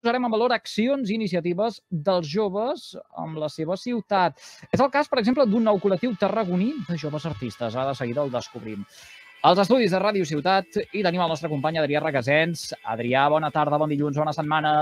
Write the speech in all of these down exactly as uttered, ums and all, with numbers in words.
posarem en valor accions i iniciatives dels joves amb la seva ciutat. És el cas, per exemple, d'un nou col·lectiu tarragoní de joves artistes. Ara de seguida el descobrim. Als estudis de Ràdio Ciutat i tenim el nostre company Adrià Requesens. Adrià, bona tarda, bon dilluns, bona setmana.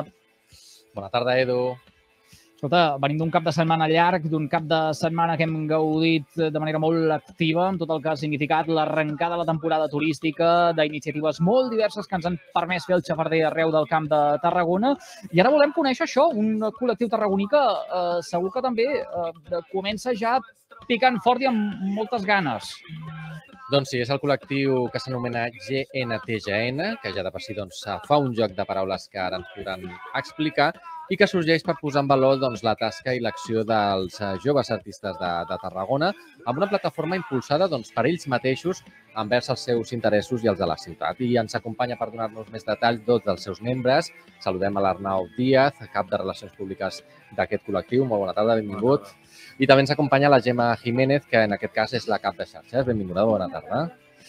Bona tarda, Edu. Escolta, venim d'un cap de setmana llarg, d'un cap de setmana que hem gaudit de manera molt activa amb tot el que ha significat l'arrencada de la temporada turística, d'iniciatives molt diverses que ens han permès fer el xafarder arreu del Camp de Tarragona. I ara volem conèixer això, un col·lectiu tarragoní que eh, segur que també eh, comença ja picant fort i amb moltes ganes. Doncs sí, és el col·lectiu que s'anomena G N T G N, que ja de per si doncs, fa un joc de paraules que ara ens podran explicar i que sorgeix per posar en valor doncs, la tasca i l'acció dels joves artistes de, de Tarragona amb una plataforma impulsada doncs, per ells mateixos envers els seus interessos i els de la ciutat. I ens acompanya per donar-nos més detalls dos dels seus membres. Saludem a l'Arnau Díaz, cap de Relacions Públiques d'aquest col·lectiu. Molt bona tarda, benvingut. I també ens acompanya la Gemma Jiménez, que en aquest cas és la cap de xarxes. Benvinguda, bona tarda.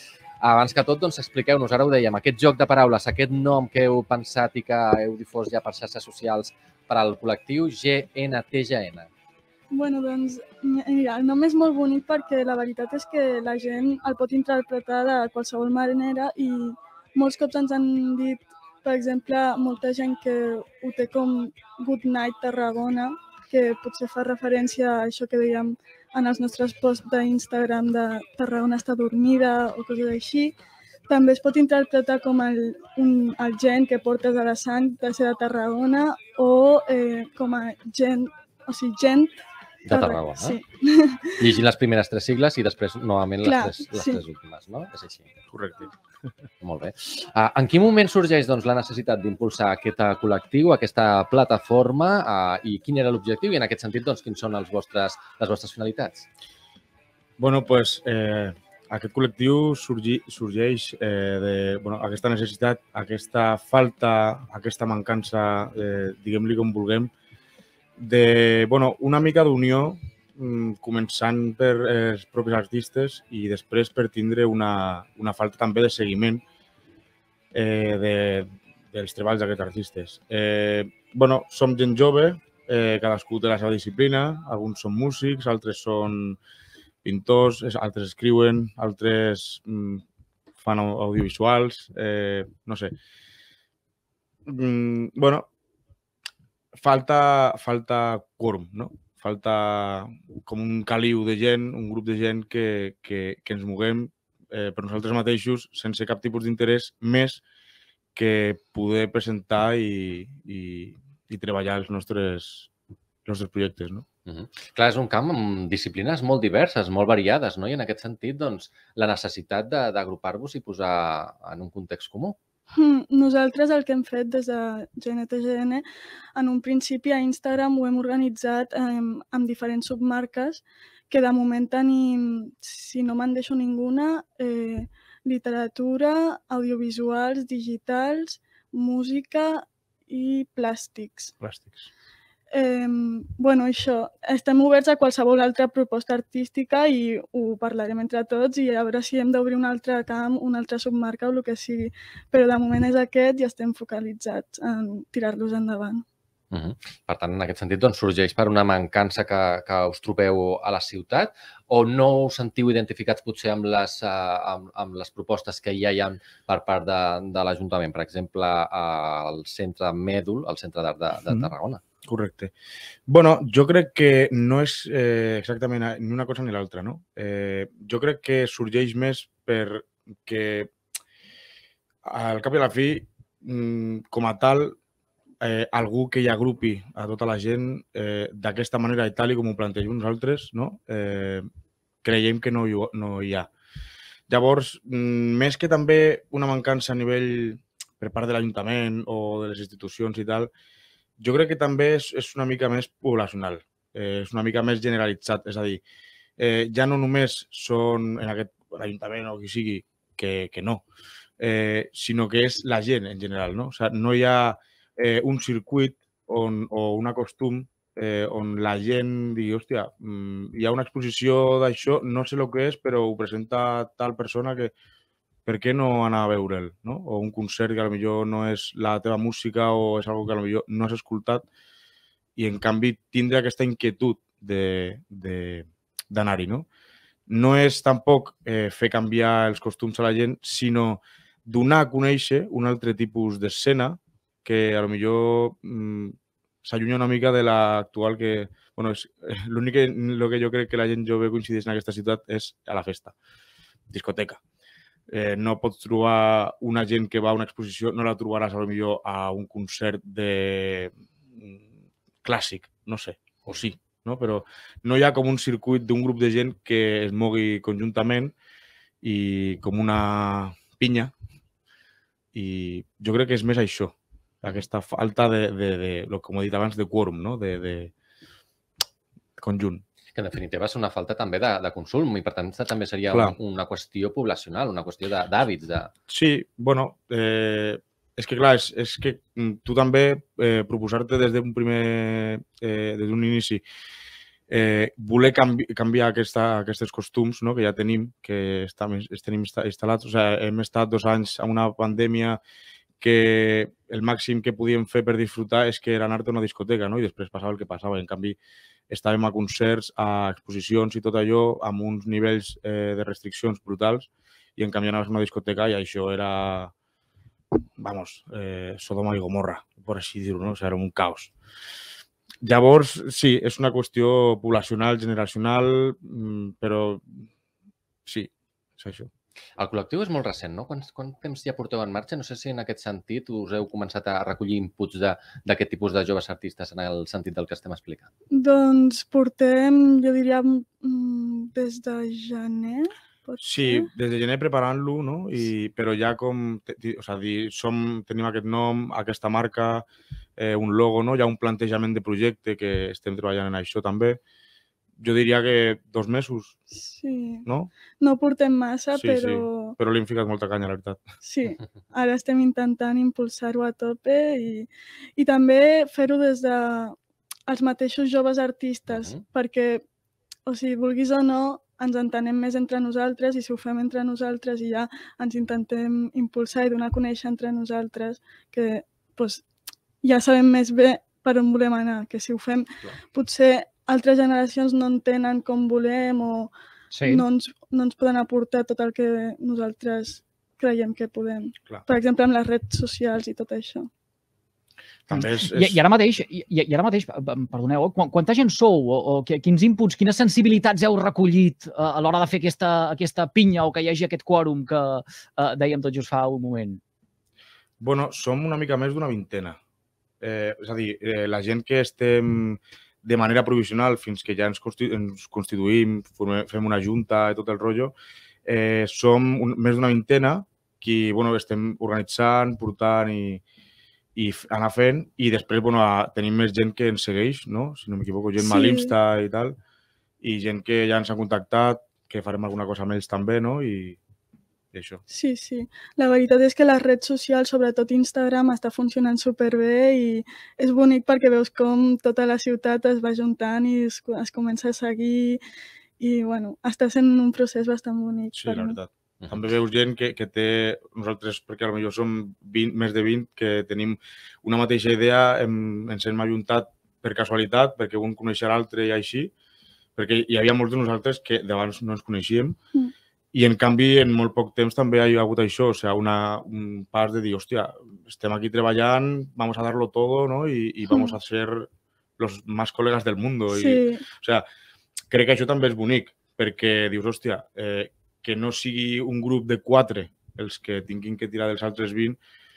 Abans que tot, doncs, expliqueu-nos, ara ho dèiem, aquest joc de paraules, aquest nom que heu pensat i que heu difós ja per xarxes socials per al col·lectiu G N T G N. Bueno, doncs, mira, el nom és molt bonic perquè la veritat és que la gent el pot interpretar de qualsevol manera i molts cops ens han dit, per exemple, molta gent que ho té com Good Night Tarragona, que potser fa referència a això que dèiem en els nostres posts d'Instagram de Tarragona està dormida o coses així. També es pot interpretar com el, un, el gen que portes a la sang de ser de Tarragona o eh, com a gent, o sigui, gent de Tarragona. Sí. Llegint les primeres tres sigles i després, novament, les, Clar, tres, les sí. tres últimes, no? És així. Correcte. Molt bé. Uh, en quin moment sorgeix doncs, la necessitat d'impulsar aquest col·lectiu, aquesta plataforma, uh, i quin era l'objectiu? I en aquest sentit, doncs, quins són els vostres, les vostres finalitats? Bueno, pues, eh, aquest col·lectiu sorgi, sorgeix eh, de bueno, aquesta necessitat, aquesta falta, aquesta mancança, eh, diguem-li com vulguem, de bueno, una mica d'unió, mm, començant per els propis artistes i després per tindre una, una falta també de seguiment eh, de, dels treballs d'aquests artistes. Eh, bueno, som gent jove, eh, cadascú té la seva disciplina, alguns són músics, altres són pintors, altres escriuen, altres mm, fan audiovisuals, eh, no sé. Mm, bueno, falta, falta quòrum, no? Falta com un caliu de gent, un grup de gent que, que, que ens moguem eh, per nosaltres mateixos sense cap tipus d'interès més que poder presentar i, i, i treballar els nostres, els nostres projectes, no? Uh-huh. Clar, és un camp amb disciplines molt diverses, molt variades, no? I en aquest sentit, doncs, la necessitat d'agrupar-vos i posar en un context comú. Nosaltres el que hem fet des de G N T G N, en un principi a Instagram ho hem organitzat eh, amb diferents submarques que de moment tenim, si no me'n deixo ninguna, eh, literatura, audiovisuals, digitals, música i plàstics. Plàstics. Eh, bueno, això, estem oberts a qualsevol altra proposta artística i ho parlarem entre tots i a veure si hem d'obrir un altre camp, una altra submarca o el que sigui. Però de moment és aquest i estem focalitzats en tirar-los endavant. Uh -huh. Per tant, en aquest sentit, doncs, sorgeix per una mancança que, que us trobeu a la ciutat o no us sentiu identificats potser amb les, uh, amb, amb les propostes que ja hi ha per part de, de l'Ajuntament, per exemple, al centre Mèdul, al Centre d'Art de, de Tarragona? Correcte. Bueno, jo crec que no és eh, exactament ni una cosa ni l'altra, no? Eh, jo crec que sorgeix més perquè al cap i a la fi, com a tal, eh, algú que hi agrupi a tota la gent eh, d'aquesta manera i tal i com ho plantegem nosaltres, no? Eh, creiem que no hi, no hi ha. Llavors, més que també una mancança a nivell per part de l'Ajuntament o de les institucions i tal, jo crec que també és, és una mica més poblacional, eh, és una mica més generalitzat, és a dir, eh, ja no només són en aquest l'Ajuntament o qui sigui que, que no, eh, sinó que és la gent en general, no? O sigui, no hi ha eh, un circuit on, o un costum eh, on la gent digui, hòstia, hi ha una exposició d'això, no sé el que és, però ho presenta tal persona que... per què no anar a veure'l, no? O un concert que potser no és la teva música o és una que potser no has escoltat i, en canvi, tindre aquesta inquietud d'anar-hi, no? No és tampoc eh, fer canviar els costums a la gent, sinó donar a conèixer un altre tipus d'escena que a lo millor mm, s'allunya una mica de l'actual que... Bueno, l'únic que, lo que jo crec que la gent jove coincideix en aquesta ciutat és a la festa, discoteca. Eh, no pots trobar una gent que va a una exposició, no la trobaràs a lo millor a un concert de clàssic, no sé, o sí, no? Però no hi ha com un circuit d'un grup de gent que es mogui conjuntament i com una pinya, i jo crec que és més això, aquesta falta de, de, de, de com he dit abans, de quòrum, no? de, de conjunt. Que en definitiva és una falta també de, de consum i per tant també seria Clar. una, una qüestió poblacional, una qüestió d'hàbits. De... Sí, bueno, eh, és que clar, és, és que tu també eh, proposar-te des d'un primer, eh, des d'un inici, eh, voler canvi, canviar aquesta, aquests costums, no? Que ja tenim, que estem, estem instal·lats, o sigui, hem estat dos anys amb una pandèmia que el màxim que podíem fer per disfrutar és que era anar-te a una discoteca, no? I després passava el que passava. En canvi, estàvem a concerts, a exposicions i tot allò amb uns nivells eh, de restriccions brutals i en canvi anaves a una discoteca i això era, vamos, eh, Sodoma i Gomorra, per així dir-ho, no? O sigui, era un caos. Llavors, sí, és una qüestió poblacional, generacional, però sí, és això. El col·lectiu és molt recent, no? Quant, quant temps ja porteu en marxa? No sé si en aquest sentit us heu començat a recollir inputs d'aquest tipus de joves artistes en el sentit del que estem explicant. Doncs portem, jo diria, des de gener. Sí, des de gener preparant-lo, no? I, però ja com, o sigui, som, tenim aquest nom, aquesta marca, eh, un logo, no? Hi ha un plantejament de projecte que estem treballant en això també. Jo diria que dos mesos, sí. No? No portem massa, sí, però... Sí, però li hem ficat molta canya, la veritat. Sí, ara estem intentant impulsar-ho a tope i, i també fer-ho des de els mateixos joves artistes, uh-huh. perquè, o sigui, vulguis o no, ens entenem més entre nosaltres i si ho fem entre nosaltres i ja ens intentem impulsar i donar a conèixer entre nosaltres, que doncs, ja sabem més bé per on volem anar, que si ho fem Clar. Potser altres generacions no entenen com volem o sí. no, ens, no ens poden aportar tot el que nosaltres creiem que podem. Clar. Per exemple, amb les redes socials i tot això. També és, és... I, i, ara mateix, i, i ara mateix, perdoneu, quanta gent sou o, o quins inputs, quines sensibilitats heu recollit a l'hora de fer aquesta, aquesta pinya o que hi hagi aquest quòrum que eh, dèiem tot just fa un moment? Bueno, som una mica més d'una vintena. Eh, és a dir, eh, la gent que estem de manera provisional fins que ja ens, constitu ens constituïm, formem, fem una junta i tot el rotllo, eh, som un, més d'una vintena que bueno, estem organitzant, portant i, i anar fent, i després bueno, tenim més gent que ens segueix, no? Si no m'equivoco, gent sí. a l'Insta i tal, i gent que ja ens ha contactat, que farem alguna cosa amb ells també, no? I, i això. Sí, sí. La veritat és que les redes socials, sobretot Instagram, està funcionant superbé i és bonic perquè veus com tota la ciutat es va juntant i es, es comença a seguir i, bueno, està sent un procés bastant bonic. Sí, la veritat. Uh-huh. També veus gent que, que té, nosaltres, perquè potser som vint, més de vint, que tenim una mateixa idea, hem, ens hem ajuntat per casualitat, perquè un coneixia l'altre i així, perquè hi havia molts de nosaltres que d'abans no ens coneixíem, mm. I, en canvi, en molt poc temps també hi ha hagut això, o sigui, una, un pas de dir, hòstia, estem aquí treballant, vamos a darlo todo, ¿no? I, i vamos a ser los más colegas del mundo. Sí. I, o sea, crec que això també és bonic, perquè dius, hòstia, eh, que no sigui un grup de quatre els que tinguin que tirar dels altres vint,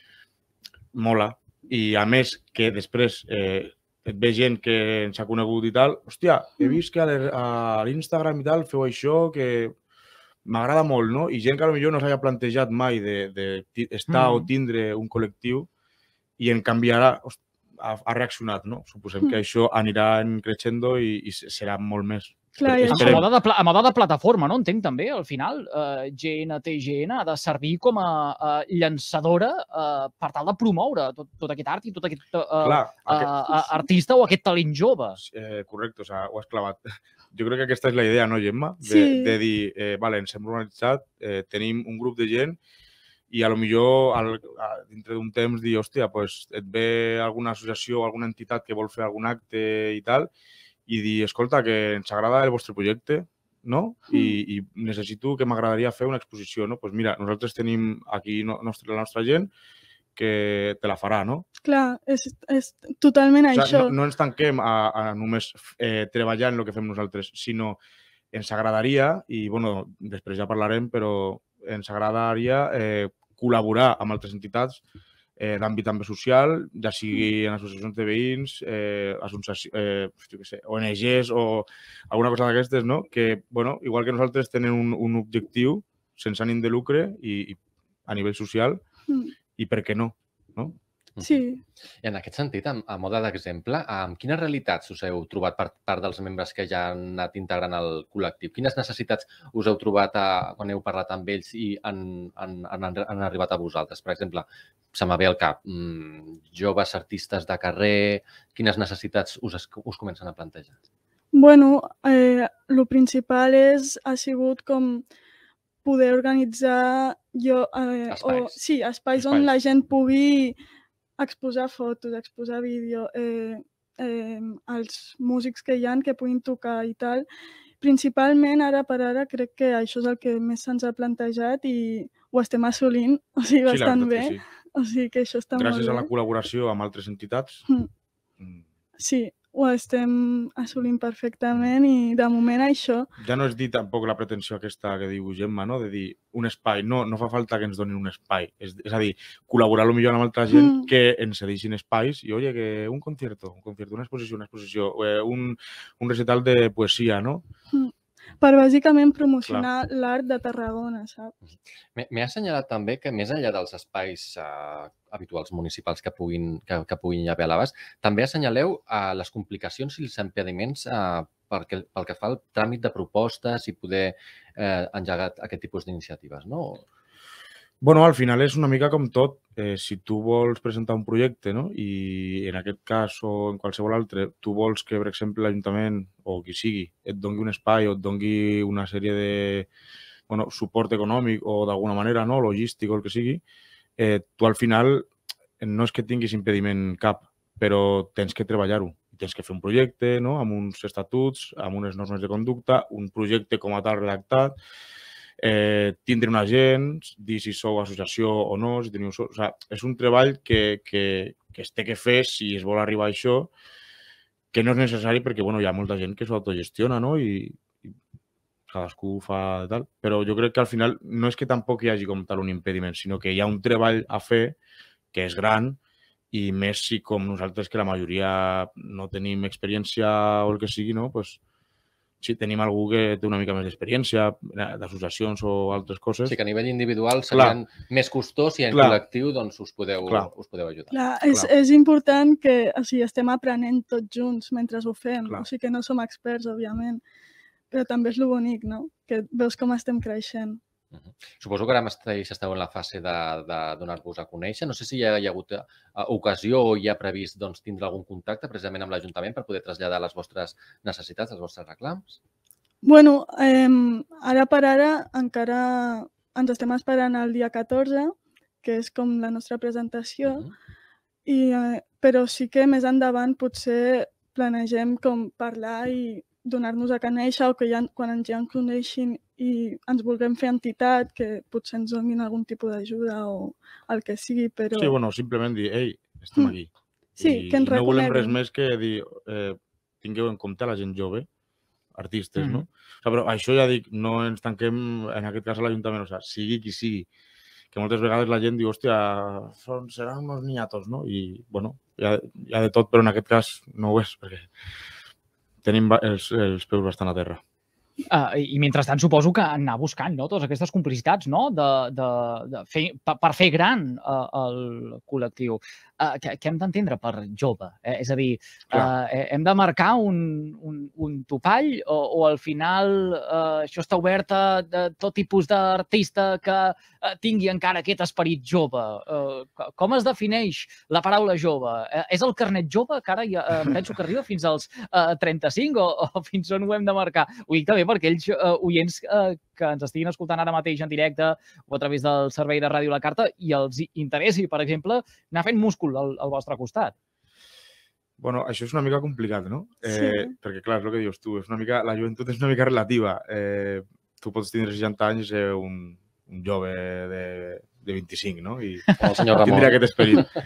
mola. I, a més, que després eh, et ve gent que ens ha conegut i tal, hòstia, he vist que a l'Instagram i tal feu això, que m'agrada molt, no? I gent que potser no s'havia plantejat mai d'estar mm. o tindre un col·lectiu i, en canvi, ara ha, ha reaccionat, no? Suposem mm. que això anirà creixent i, i serà molt més. Clar, i A això... moda, de, pla- a moda de plataforma, no? Entenc també, al final, eh, G N T G N ha de servir com a eh, llançadora eh, per tal de promoure tot, tot aquest art i tot aquest eh, Clar, eh, aquest, eh, artista o aquest talent jove. eh, correcte, o sea, ho has clavat. Jo crec que aquesta és la idea, no, Gemma? De, Sí. de dir, eh, vale, ens hem organitzat, eh, tenim un grup de gent i a lo millor al, a, dintre d'un temps dir, hòstia, pues, et ve alguna associació o alguna entitat que vol fer algun acte i tal, i dir, escolta, que ens agrada el vostre projecte, no? I, i necessito que m'agradaria fer una exposició, no? Pues mira, nosaltres tenim aquí no, nostre, la nostra gent que te la farà, no? Clar, és, és totalment O sigui, això. no, no ens tanquem a, a només eh, treballar en el que fem nosaltres, sinó ens agradaria, i bueno, després ja parlarem, però ens agradaria eh, col·laborar amb altres entitats eh, d'àmbit també social, ja sigui en associacions de veïns, eh, eh, jo què sé, O N Ges o alguna cosa d'aquestes, no? Que, bueno, igual que nosaltres tenen un, un objectiu sense ànim de lucre i, i a nivell social, Mm. i per què no? no? Sí. I en aquest sentit, a, a moda d'exemple, amb quines realitats us heu trobat per part dels membres que ja han anat integrant el col·lectiu? Quines necessitats us heu trobat a, quan heu parlat amb ells i han, han, han, han arribat a vosaltres? Per exemple, se m'ha ve al cap, mmm, joves artistes de carrer, quines necessitats us, us comencen a plantejar? Bueno, eh, lo principal és, ha sigut com poder organitzar jo, eh, Espais. o, sí, espais, Espais. on la gent pugui exposar fotos, exposar vídeo, eh, eh, els músics que hi ha que puguin tocar i tal. Principalment, ara per ara, crec que això és el que més se'ns ha plantejat i ho estem assolint, o sigui, Sí, la bastant veritat bé. que sí. O sigui que això està Gràcies molt a bé. la col·laboració amb altres entitats. Mm. mm, Sí, ho estem assolint perfectament i de moment això... Ja no és dir tampoc la pretensió aquesta que diu Gemma, no? De dir un espai. No, no fa falta que ens donin un espai. És, és a dir, col·laborar millor amb altra gent Mm. que ens cedeixin espais i, oye, que un concierto, un concierto, una exposició, una exposició, eh, un, un recital de poesia, no? Mm. Per bàsicament promocionar l'art de Tarragona, saps? M'he m'he assenyalat també que més enllà dels espais eh, habituals municipals que puguin, que, que puguin haver a l'abast, també assenyaleu eh, les complicacions i els impediments eh, perquè, pel que fa al tràmit de propostes i poder eh, engegar aquest tipus d'iniciatives, no? Bueno, al final és una mica com tot. Eh, si tu vols presentar un projecte, no? I en aquest cas o en qualsevol altre, tu vols que, per exemple, l'Ajuntament o qui sigui et doni un espai o et doni una sèrie de bueno, suport econòmic o d'alguna manera, no? Logístic o el que sigui, eh, tu al final no és que tinguis impediment cap, però tens que treballar-ho. Tens que fer un projecte, no? Amb uns estatuts, amb unes normes de conducta, un projecte com a tal redactat, eh, tindre un agent, dir si sou associació o no, si teniu... O sigui, és un treball que, que, que es té que fer si es vol arribar a això, que no és necessari perquè bueno, hi ha molta gent que s'autogestiona, no? I, i cadascú fa tal. Però jo crec que al final no és que tampoc hi hagi com tal un impediment, sinó que hi ha un treball a fer que és gran i més si com nosaltres, que la majoria no tenim experiència o el que sigui, no? Pues, si tenim algú que té una mica més d'experiència, d'associacions o altres coses... Sí, que a nivell individual serien Clar. més costós i en Clar. col·lectiu doncs, us, podeu, Clar. us podeu ajudar. Clar, és, Clar. és important que o sigui, estem aprenent tots junts mentre ho fem. Clar. O sigui que no som experts, òbviament, però també és lo bonic, no? Que veus com estem creixent. Uh -huh. Suposo que ara esteu, esteu en la fase de, de donar-vos a conèixer. No sé si hi ha, hi ha hagut uh, ocasió o hi ha previst doncs, tindre algun contacte precisament amb l'Ajuntament per poder traslladar les vostres necessitats, els vostres reclams. Bueno, eh, ara per ara encara ens estem esperant el dia catorze, que és com la nostra presentació, Uh -huh. i, eh, però sí que més endavant potser planegem com parlar i donar-nos a conèixer o que ja, quan ens ja ens coneixin i ens vulguem fer entitat, que potser ens donin algun tipus d'ajuda o el que sigui, però... Sí, bueno, simplement dir, ei, estem Mm. aquí. Sí, I que ens no volem res reconeguin. més que dir, eh, tingueu en compte la gent jove, artistes, Mhm. no? O sigui, però això ja dic, no ens tanquem, en aquest cas a l'Ajuntament, o sigui, sigui qui sigui, que moltes vegades la gent diu, hòstia, són, seran uns niñatos, no? I, bueno, hi ha, hi ha de tot, però en aquest cas no ho és, perquè tenim ba- els, els peus bastant a terra. Uh, I mentrestant suposo que anar buscant no? totes aquestes complicitats no? de, de, de fer, per, per fer gran uh, el col·lectiu. uh, què, què hem d'entendre per jove? Eh? És a dir, uh, hem de marcar un, un, un topall o, o al final uh, això està obert a de tot tipus d'artista que uh, tingui encara aquest esperit jove? Uh, com es defineix la paraula jove? Uh, és el carnet jove que ara ja, uh, penso que arriba fins als uh, trenta-cinc o, o fins on ho hem de marcar? Ho dic també perquè ells, uh, oients uh, que ens estiguin escoltant ara mateix en directe o a través del servei de Ràdio La Carta i els interessi, per exemple, anar fent múscul al, al vostre costat. Bueno, això és una mica complicat, no? Eh, Sí. Perquè, clar, és el que dius tu, és una mica, la joventut és una mica relativa. Eh, tu pots tenir seixanta anys i ser un, un jove de, de vint-i-cinc, no? I El senyor Ramon. tindria aquest esperit.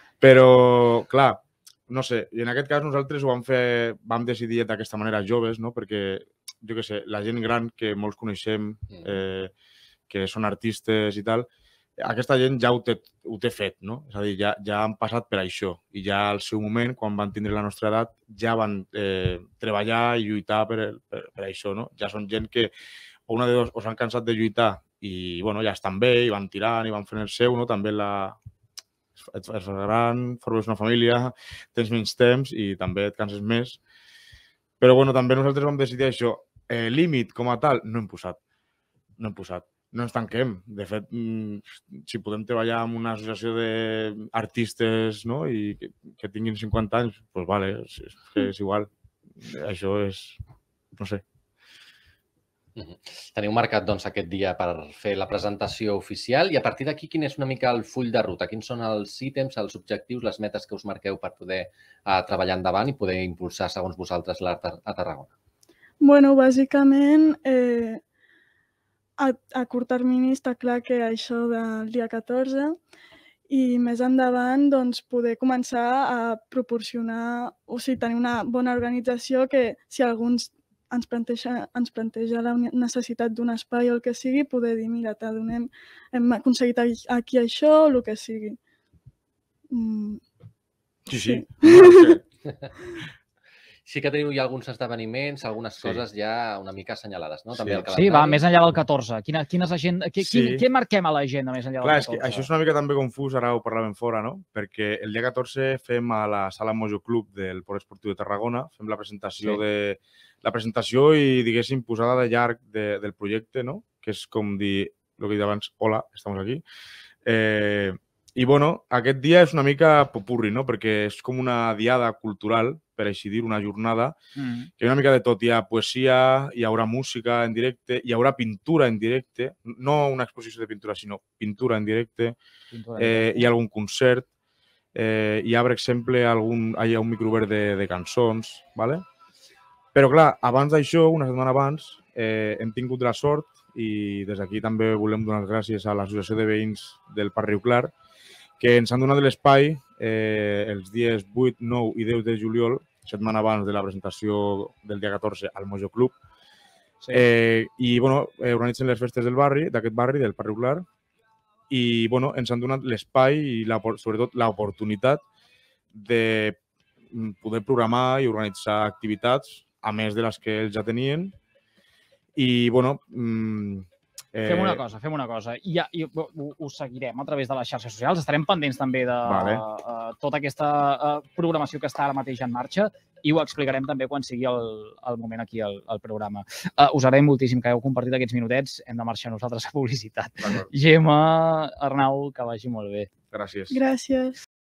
Però, clar, no sé, i en aquest cas nosaltres ho vam fer, vam decidir d'aquesta manera joves, no? Perquè, jo què sé, la gent gran que molts coneixem, eh, que són artistes i tal, aquesta gent ja ho té, ho té fet, no? És a dir, ja, ja han passat per això i ja al seu moment, quan van tindre la nostra edat, ja van eh, treballar i lluitar per, per, per això, no? Ja són gent que o una de dos o s'han cansat de lluitar i, bueno, ja estan bé i van tirant i van fent el seu, no? També la... et fas gran, formes una família, tens menys temps i també et canses més. Però, bueno, també nosaltres vam decidir això. Eh, límit com a tal, no hem posat. No hem posat. No ens tanquem. De fet, si podem treballar amb una associació d'artistes, no? I que, que tinguin cinquanta anys, doncs vale, és, és igual. Això és... no sé. Uh-huh. Teniu marcat doncs, aquest dia per fer la presentació oficial i a partir d'aquí quin és una mica el full de ruta? Quins són els ítems, els objectius, les metes que us marqueu per poder uh, treballar endavant i poder impulsar, segons vosaltres, l'art a Tarragona? Bueno, bàsicament, eh, a, a curt termini està clar que això del dia catorze i més endavant doncs, poder començar a proporcionar, o sigui, tenir una bona organització que si alguns ens planteja, ens planteja la necessitat d'un espai o el que sigui, poder dir, mira, t'adonem, hem aconseguit aquí això o el que sigui. Mm. Sí, sí. Sí. Sí que teniu ja alguns esdeveniments, algunes Sí. coses ja una mica assenyalades, no? També Sí. el calendari. Sí, va, més enllà del catorze. Quina, quines agenda, qui, Sí. qui, què marquem a l'agenda més enllà del Clar, és catorze? que això és una mica també confús, ara ho parlàvem fora, no? Perquè el dia catorze fem a la sala Mojo Club del Port Esportiu de Tarragona, fem la presentació, Sí. de, la presentació i, diguéssim, posada de llarg de, del projecte, no? Que és com dir, el que he dit abans, hola, estamos aquí. Eh, I, bueno, aquest dia és una mica popurri, no? Perquè és com una diada cultural, per així dir, una jornada, Mm. que hi ha una mica de tot. Hi ha poesia, hi haurà música en directe, hi haurà pintura en directe, no una exposició de pintura, sinó pintura en directe, eh, hi ha algun concert, eh, hi ha, per exemple, algun, hi ha un microobert de, de cançons, ¿vale? Però, clar, abans d'això, una setmana abans, eh, hem tingut la sort i des d'aquí també volem donar gràcies a l'Associació de Veïns del Parc Riu Clar, que ens han donat l'espai eh, els dies vuit, nou i deu de juliol, setmana abans de la presentació del dia catorze al Mojo Club. Sí. Eh, I, bueno, eh, organitzen les festes del barri, d'aquest barri, del Parc Riu Clar, i, bueno, ens han donat l'espai i, la, sobretot, l'oportunitat de poder programar i organitzar activitats, a més de les que ells ja tenien. I, bueno... Eh... Fem una cosa, fem una cosa. I, ja, i ho, ho seguirem a través de les xarxes socials. Estarem pendents també de Vale. uh, tota aquesta uh, programació que està ara mateix en marxa i ho explicarem també quan sigui el, el moment aquí al, al programa. Uh, us agraïm moltíssim que heu compartit aquests minutets. Hem de marxar nosaltres a publicitat. Gemma, Arnau, que vagi molt bé. Gràcies. Gràcies.